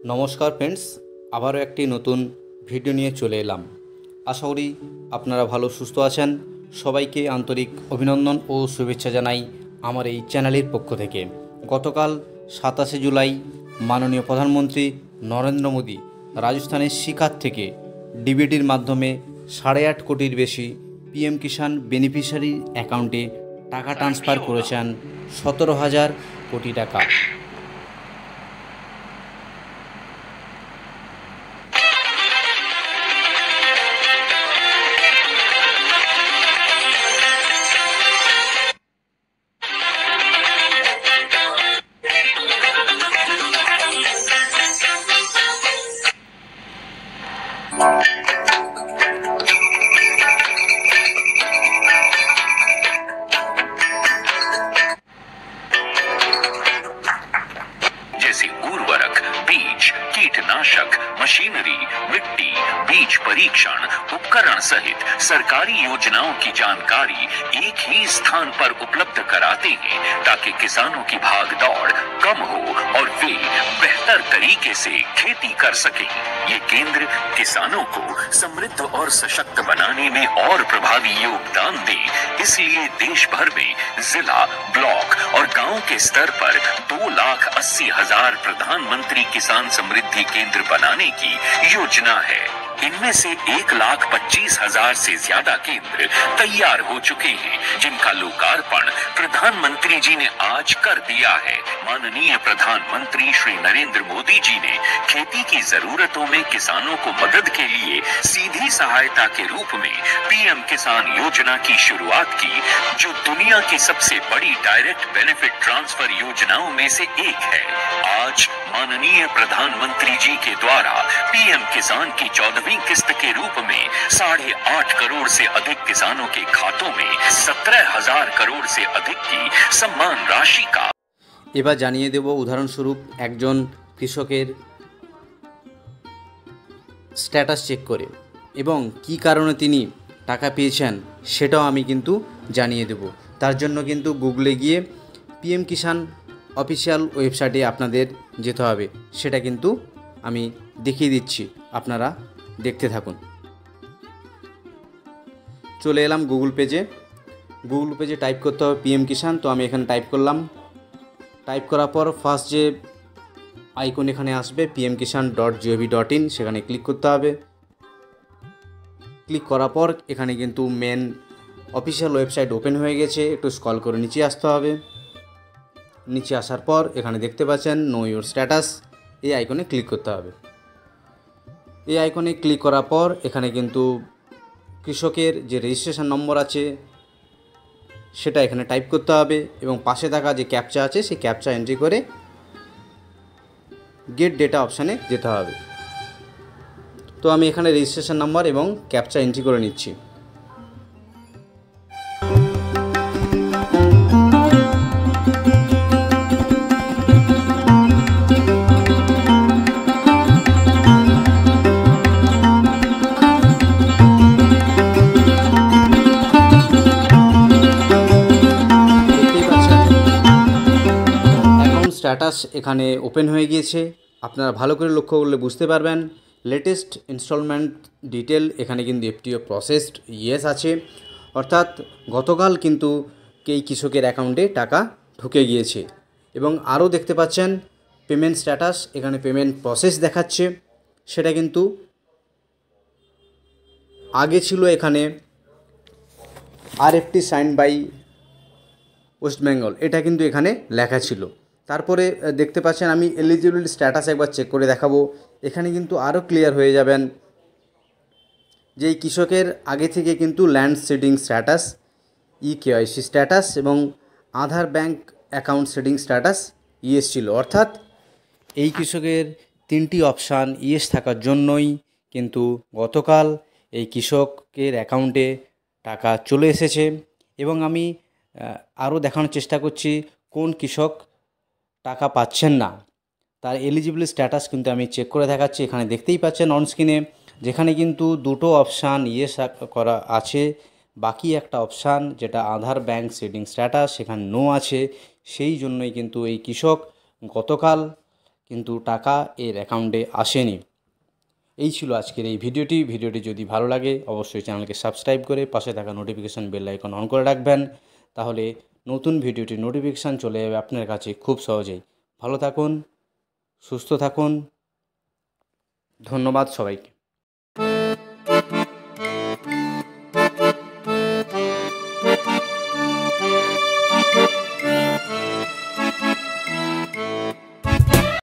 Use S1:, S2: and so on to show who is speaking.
S1: নমস্কার ফ্রেন্ডস, আবারও একটি নতুন ভিডিও নিয়ে চলে এলাম। আশা করি আপনারা ভালো সুস্থ আছেন। সবাইকে আন্তরিক অভিনন্দন ও শুভেচ্ছা জানাই আমার এই চ্যানেলের পক্ষ থেকে। গতকাল 27 জুলাই মাননীয় প্রধানমন্ত্রী নরেন্দ্র মোদী রাজস্থানের সিকার থেকে ডিবিটির মাধ্যমে 8.5 কোটির বেশি পিএম কিষাণ বেনিফিশিয়ারি অ্যাকাউন্টে টাকা ট্রান্সফার করেছেন 17,000 কোটি টাকা।
S2: जैसे उर्वरक, बीज, कीटनाशक, मशीनरी, मिट्टी, बीज परीक्षण, उपकरण सहित सरकारी योजनाओं की जानकारी एक ही स्थान पर उपलब्ध कराते हैं ताकि किसानों की भाग दौड़ कम हो और वे बेहतर तरीके से खेती कर सकें। ये केंद्र किसानों को समृद्ध और सशक्त बनाने में और प्रभावी योगदान दे, इसलिए देश भर में जिला, ब्लॉक और गांव के स्तर पर 2,80,000 प्रधानमंत्री किसान समृद्धि केंद्र बनाने की योजना है। इनमें से 1,25,000 से ज्यादा केंद्र तैयार हो चुके हैं, जिनका लोकार्पण प्रधानमंत्री जी ने आज कर दिया है। माननीय प्रधानमंत्री श्री नरेंद्र मोदी जी ने खेती की जरूरतों में किसानों को मदद के लिए सीधी सहायता के रूप में पीएम किसान योजना की शुरुआत की, जो दुनिया की सबसे बड़ी डायरेक्ट बेनिफिट ट्रांसफर योजनाओं में से एक है। आज माननीय प्रधानमंत्री जी के द्वारा पीएम किसान की 14वीं किस्त के रूप में 8.5 करोड़ से अधिक किसानों के खातों में 17,000 करोड़ से अधिक की सम्मान राशि का।
S1: এবার জানিয়ে দেব উদাহরণস্বরূপ একজন কৃষকের স্ট্যাটাস চেক করে এবং কি কারণে তিনি টাকা পেয়েছেন সেটাও আমি কিন্তু জানিয়ে দেব। তার জন্য কিন্তু গুগলে গিয়ে পিএম কিষাণ অফিসিয়াল ওয়েবসাইটে আপনাদের যেতে হবে, সেটা কিন্তু আমি দেখিয়ে দিচ্ছি, আপনারা দেখতে থাকুন। চলে এলাম গুগল পেজে টাইপ করতে হবে পিএম কিষাণ। তো আমি এখানে টাইপ করলাম। টাইপ করার পর ফার্স্ট যে আইকন এখানে আসবে pmkishan.gov.in, সেখানে ক্লিক করতে হবে। ক্লিক করার পর এখানে কিন্তু মেন অফিসিয়াল ওয়েবসাইট ওপেন হয়ে গেছে। একটু স্ক্রল করে নিচে আসতে হবে। নিচে আসার পর এখানে দেখতে পাচ্ছেন নো ইউর স্ট্যাটাস, এই আইকনে ক্লিক করতে হবে। এই আইকনে ক্লিক করার পর এখানে কিন্তু কৃষকের যে রেজিস্ট্রেশন নম্বর আছে সেটা এখানে টাইপ করতে হবে এবং পাশে থাকা যে ক্যাপচা আছে সেই ক্যাপচা এন্ট্রি করে গেট ডেটা অপশানে যেতে হবে। তো আমি এখানে রেজিস্ট্রেশন নাম্বার এবং ক্যাপচা এন্ট্রি করে নিচ্ছি। স্ট্যাটাস এখানে ওপেন হয়ে গিয়েছে। আপনারা ভালো করে লক্ষ্য করলে বুঝতে পারবেন। লেটেস্ট ইনস্টলমেন্ট ডিটেল এখানে কিন্তু এফটিও প্রসেসড ইয়েস আছে, অর্থাৎ গতকাল কিন্তু এই কৃষকের অ্যাকাউন্টে টাকা ঢুকে গিয়েছে। এবং আরও দেখতে পাচ্ছেন পেমেন্ট স্ট্যাটাস, এখানে পেমেন্ট প্রসেস দেখাচ্ছে, সেটা কিন্তু আগে ছিল এখানে RFT sign by West Bengal, এটা কিন্তু এখানে লেখা ছিল। তারপরে দেখতে পাচ্ছেন আমি এলিজিবিলিটি স্ট্যাটাস একবার চেক করে দেখাবো। এখানে কিন্তু আরও ক্লিয়ার হয়ে যাবেন যে এই কৃষকের আগে থেকে কিন্তু land seeding status, EKYC status এবং Aadhaar bank account seeding status yes ছিল। অর্থাৎ এই কৃষকের 3টি অপশান ইয়েস থাকার জন্যই কিন্তু গতকাল এই কৃষকের অ্যাকাউন্টে টাকা চলে এসেছে। এবং আমি আরও দেখানোর চেষ্টা করছি কোন কৃষক টাকা পাচ্ছেন না, তার এলিজিবল স্ট্যাটাস কিন্তু আমি চেক করে দেখাচ্ছি। এখানে দেখতেই পাচ্ছেন অন স্ক্রিনে, যেখানে কিন্তু 2টো অপশান ইয়েস করা আছে, বাকি একটা অপশান যেটা আধার ব্যাংক সিডিং স্ট্যাটাস সেখানে নো আছে। সেই জন্যই কিন্তু এই কৃষক গতকাল কিন্তু টাকা এর অ্যাকাউন্টে আসেনি। এই ছিল আজকের এই ভিডিওটি যদি ভালো লাগে অবশ্যই চ্যানেলকে সাবস্ক্রাইব করে পাশে থাকা নোটিফিকেশান বেল আইকন অন করে রাখবেন, তাহলে নতুন ভিডিওটির নোটিফিকেশান চলে যাবে আপনার কাছে খুব সহজেই। ভালো থাকুন, সুস্থ থাকুন, ধন্যবাদ সবাইকে।